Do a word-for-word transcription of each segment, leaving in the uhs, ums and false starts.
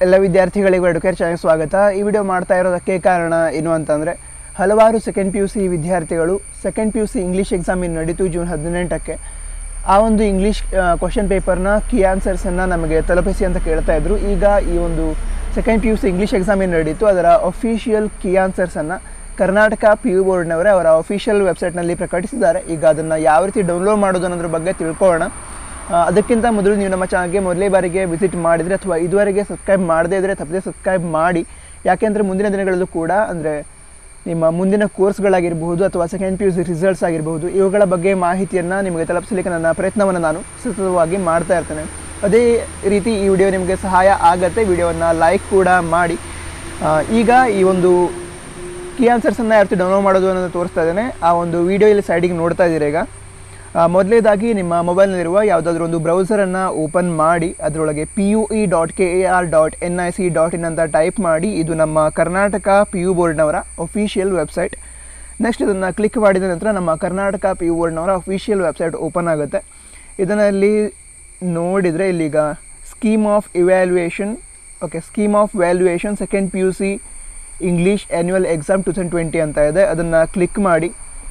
ಎಲ್ಲ ವಿದ್ಯಾರ್ಥಿಗಳಿಗೂ ಎಡುಕೇರ್ ಚಾನೆಲ್ ಸ್ವಾಗತ. ಈ ವಿಡಿಯೋ ಮಾಡ್ತಾ ಇರೋದಕ್ಕೆ ಕಾರಣ ಏನು ಅಂತಂದರೆ, ಹಲವಾರು ಸೆಕೆಂಡ್ ಪಿ ಯು ಸಿ ವಿದ್ಯಾರ್ಥಿಗಳು second P U C English exam ಇನ್ನು ನಡೀತು ಜೂನ್ ಹದಿನೆಂಟಕ್ಕೆ. ಆ ಒಂದು ಇಂಗ್ಲೀಷ್ ಕ್ವಶನ್ ಪೇಪರ್ನ ಕೀ ಆನ್ಸರ್ಸನ್ನು ನಮಗೆ ತಲುಪಿಸಿ ಅಂತ ಕೇಳ್ತಾ ಇದ್ರು. ಈಗ ಈ ಒಂದು second P U C English exam ಏನು ನಡೀತು ಅದರ ಅಫಿಷಿಯಲ್ ಕೀ ಆನ್ಸರ್ಸನ್ನು ಕರ್ನಾಟಕ ಪಿ ಯು ಬೋರ್ಡ್ನವರೇ ಅವರ ಅಫಿಷಿಯಲ್ ವೆಬ್ಸೈಟ್ನಲ್ಲಿ ಪ್ರಕಟಿಸಿದ್ದಾರೆ. ಈಗ ಅದನ್ನು ಯಾವ ರೀತಿ ಡೌನ್ಲೋಡ್ ಮಾಡೋದು ಅನ್ನೋದ್ರ ಬಗ್ಗೆ ತಿಳ್ಕೊಳ್ಳೋಣ. ಅದಕ್ಕಿಂತ ಮೊದಲು ನೀವು ನಮ್ಮ ಚಾನಲ್ಗೆ ಮೊದಲೇ ಬಾರಿಗೆ ವಿಸಿಟ್ ಮಾಡಿದರೆ ಅಥವಾ ಇದುವರೆಗೆ ಸಬ್ಸ್ಕ್ರೈಬ್ ಮಾಡದೇ ಇದ್ದರೆ ತಪ್ಪದೇ ಸಬ್ಸ್ಕ್ರೈಬ್ ಮಾಡಿ. ಯಾಕೆಂದರೆ ಮುಂದಿನ ದಿನಗಳಲ್ಲೂ ಕೂಡ ಅಂದರೆ ನಿಮ್ಮ ಮುಂದಿನ ಕೋರ್ಸ್ಗಳಾಗಿರಬಹುದು ಅಥವಾ second P U C results ಆಗಿರಬಹುದು, ಇವುಗಳ ಬಗ್ಗೆ ಮಾಹಿತಿಯನ್ನು ನಿಮಗೆ ತಲುಪಿಸಲಿಕ್ಕೆ ನನ್ನ ಪ್ರಯತ್ನವನ್ನು ನಾನು ಸತತವಾಗಿ ಮಾಡ್ತಾ ಇರ್ತೇನೆ. ಅದೇ ರೀತಿ ಈ ವಿಡಿಯೋ ನಿಮಗೆ ಸಹಾಯ ಆಗುತ್ತೆ. ವಿಡಿಯೋವನ್ನು ಲೈಕ್ ಕೂಡ ಮಾಡಿ. ಈಗ ಈ ಒಂದು ಕೀ ಆನ್ಸರ್ಸನ್ನು ಯಾವ ರೀತಿ ಡೌನ್ಲೋಡ್ ಮಾಡೋದು ಅನ್ನೋದು ತೋರಿಸ್ತಾ ಇದ್ದೇನೆ. ಆ ಒಂದು ವಿಡಿಯೋ ಇಲ್ಲಿ ಸೈಡಿಗೆ ನೋಡ್ತಾ ಇದ್ದೀರಿ. ಈಗ ಮೊದಲೇದಾಗಿ ನಿಮ್ಮ ಮೊಬೈಲ್ನಲ್ಲಿರುವ ಯಾವುದಾದ್ರೂ ಒಂದು ಬ್ರೌಸರನ್ನು ಓಪನ್ ಮಾಡಿ ಅದರೊಳಗೆ P U E dot K A R dot N I C dot in ಅಂತ ಟೈಪ್ ಮಾಡಿ. ಇದು ನಮ್ಮ ಕರ್ನಾಟಕ ಪಿ ಯು ಬೋರ್ಡ್ನವರ ಅಫಿಷಿಯಲ್ ವೆಬ್ಸೈಟ್. ನೆಕ್ಸ್ಟ್ ಇದನ್ನು ಕ್ಲಿಕ್ ಮಾಡಿದ ನಂತರ ನಮ್ಮ ಕರ್ನಾಟಕ ಪಿ ಯು ಬೋರ್ಡ್ನವರ ಅಫಿಷಿಯಲ್ ವೆಬ್ಸೈಟ್ ಓಪನ್ ಆಗುತ್ತೆ. ಇದರಲ್ಲಿ ನೋಡಿದರೆ ಇಲ್ಲೀಗ scheme of evaluation okay scheme of valuation second P U C English annual exam two thousand twenty ಅಂತ ಇದೆ. ಅದನ್ನು ಕ್ಲಿಕ್ ಮಾಡಿ.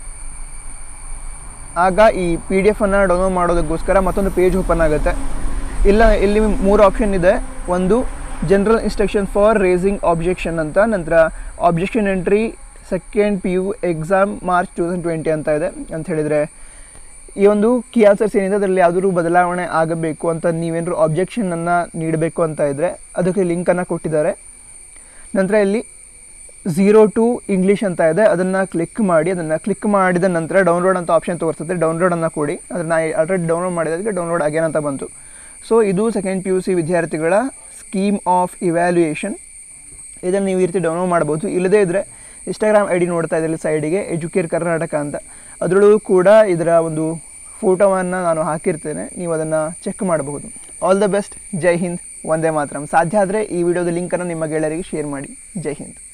ಆಗ ಈ ಪಿ ಡಿ ಎಫನ್ನು ಡೌನ್ಲೋಡ್ ಮಾಡೋದಕ್ಕೋಸ್ಕರ ಮತ್ತೊಂದು ಪೇಜ್ ಓಪನ್ ಆಗುತ್ತೆ. ಇಲ್ಲ ಇಲ್ಲಿ ಮೂರು ಆಪ್ಷನ್ ಇದೆ. ಒಂದು general instruction for raising objection ಅಂತ, ನಂತರ objection entry second P U exam March two thousand twenty ಅಂತ ಇದೆ. ಅಂತ ಹೇಳಿದರೆ ಈ ಒಂದು ಕೀ ಆನ್ಸರ್ಸ್ ಏನಿದೆ ಅದರಲ್ಲಿ ಯಾವುದಾದ್ರೂ ಬದಲಾವಣೆ ಆಗಬೇಕು ಅಂತ ನೀವೇನಾದ್ರು ಆಬ್ಜೆಕ್ಷನನ್ನು ನೀಡಬೇಕು ಅಂತ ಇದ್ದರೆ ಅದಕ್ಕೆ ಲಿಂಕನ್ನು ಕೊಟ್ಟಿದ್ದಾರೆ. ನಂತರ ಇಲ್ಲಿ ಝೀರೋ ಟು ಇಂಗ್ಲೀಷ್ ಅಂತ ಇದೆ. ಅದನ್ನು ಕ್ಲಿಕ್ ಮಾಡಿ. ಅದನ್ನು ಕ್ಲಿಕ್ ಮಾಡಿದ ನಂತರ ಡೌನ್ಲೋಡ್ ಅಂತ ಆಪ್ಷನ್ ತೋರಿಸ್ತದೆ. ಡೌನ್ಲೋಡನ್ನು ಕೊಡಿ. ಅದನ್ನು ಆಲ್ರೆಡಿ ಡೌನ್ಲೋಡ್ ಮಾಡಿದ್ದಕ್ಕೆ ಡೌನ್ಲೋಡ್ ಆಗ್ಯಾನ ಅಂತ ಬಂತು. ಸೊ ಇದು ಸೆಕೆಂಡ್ ಪಿ ಯು ಸಿ ವಿದ್ಯಾರ್ಥಿಗಳ ಸ್ಕೀಮ್ ಆಫ್ ಇವ್ಯಾಲ್ಯೂಯೇಷನ್. ಇದನ್ನು ನೀವು ಈ ರೀತಿ ಡೌನ್ಲೋಡ್ ಮಾಡ್ಬೋದು. ಇಲ್ಲದೇ ಇದ್ದರೆ ಇನ್ಸ್ಟಾಗ್ರಾಮ್ ಐ ಡಿ ನೋಡ್ತಾ ಇದ್ದಲ್ಲಿ ಸೈಡಿಗೆ ಎಜುಕೇರ್ ಕರ್ನಾಟಕ ಅಂತ, ಅದರೊಳಗೂ ಕೂಡ ಇದರ ಒಂದು ಫೋಟೋವನ್ನು ನಾನು ಹಾಕಿರ್ತೇನೆ. ನೀವು ಅದನ್ನು ಚೆಕ್ ಮಾಡಬಹುದು. All the best. Jai Hind, Vande Mataram. ಸಾಧ್ಯ ಆದರೆ ಈ ವಿಡಿಯೋದ ಲಿಂಕನ್ನು ನಿಮ್ಮ ಗೆಳೆಯರಿಗೆ ಶೇರ್ ಮಾಡಿ. ಜೈ ಹಿಂದ್.